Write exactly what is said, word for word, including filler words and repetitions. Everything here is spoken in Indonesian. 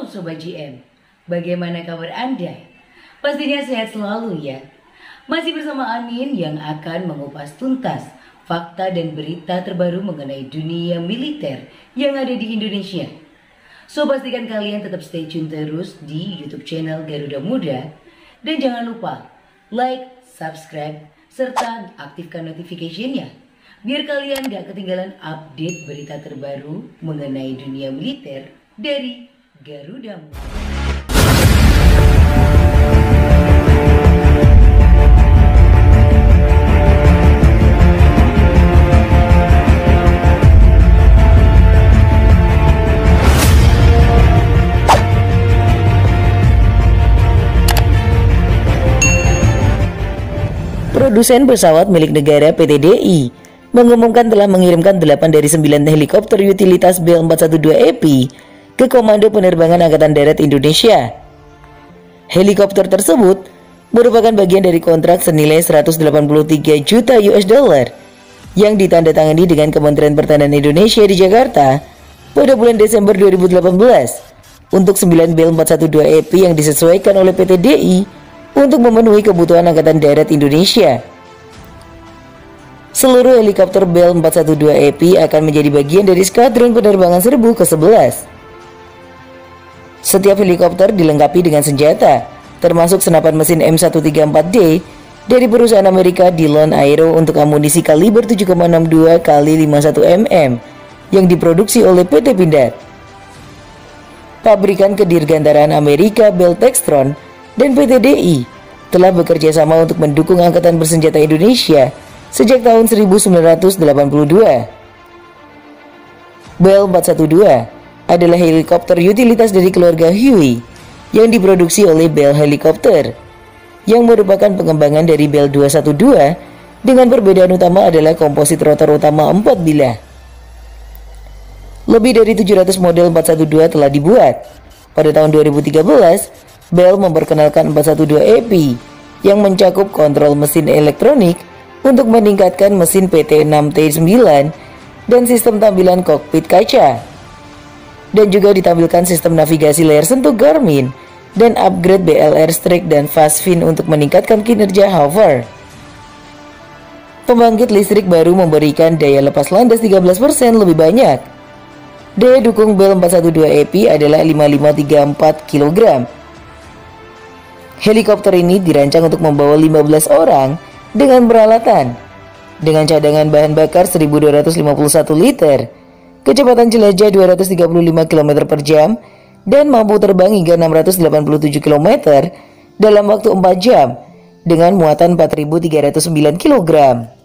Sobat G M, bagaimana kabar Anda? Pastinya sehat selalu ya. Masih bersama Anin yang akan mengupas tuntas fakta dan berita terbaru mengenai dunia militer yang ada di Indonesia. So pastikan kalian tetap stay tune terus di YouTube channel Garuda Muda. Dan jangan lupa like, subscribe, serta aktifkan notification-nya biar kalian gak ketinggalan update berita terbaru mengenai dunia militer dari Garuda Muda. Produsen pesawat milik negara P T D I mengumumkan telah mengirimkan delapan dari sembilan helikopter utilitas Bell empat satu dua E P ke Komando Penerbangan Angkatan Darat Indonesia. Helikopter tersebut merupakan bagian dari kontrak senilai seratus delapan puluh tiga juta U S dollar yang ditandatangani dengan Kementerian Pertahanan Indonesia di Jakarta pada bulan Desember dua ribu delapan belas untuk sembilan Bell empat satu dua E P yang disesuaikan oleh P T D I untuk memenuhi kebutuhan Angkatan Darat Indonesia. Seluruh helikopter Bell empat satu dua E P akan menjadi bagian dari Skadron Penerbangan Serbu ke sebelas. Setiap helikopter dilengkapi dengan senjata, termasuk senapan mesin M seratus tiga puluh empat D dari perusahaan Amerika Dillon Aero untuk amunisi kaliber tujuh koma enam dua kali lima puluh satu milimeter yang diproduksi oleh P T Pindad. Pabrikan kedirgantaraan Amerika Bell Textron dan P T D I telah bekerja sama untuk mendukung Angkatan Bersenjata Indonesia sejak tahun seribu sembilan ratus delapan puluh dua. Bell empat satu dua adalah helikopter utilitas dari keluarga Huey yang diproduksi oleh Bell Helicopter, yang merupakan pengembangan dari Bell dua satu dua dengan perbedaan utama adalah komposit rotor utama empat bilah. Lebih dari tujuh ratus model empat satu dua telah dibuat. Pada tahun dua ribu tiga belas, Bell memperkenalkan empat satu dua E P yang mencakup kontrol mesin elektronik untuk meningkatkan mesin P T enam T sembilan dan sistem tampilan kokpit kaca, dan juga ditampilkan sistem navigasi layar sentuh Garmin dan upgrade B L R Strike dan Fastfin untuk meningkatkan kinerja hover. Pembangkit listrik baru memberikan daya lepas landas tiga belas persen lebih banyak. Daya dukung Bell empat satu dua E P adalah lima ribu lima ratus tiga puluh empat kilogram. Helikopter ini dirancang untuk membawa lima belas orang dengan peralatan, dengan cadangan bahan bakar seribu dua ratus lima puluh satu liter, kecepatan jelajah dua ratus tiga puluh lima kilometer per jam, dan mampu terbang hingga enam ratus delapan puluh tujuh kilometer dalam waktu empat jam dengan muatan empat ribu tiga ratus sembilan kilogram.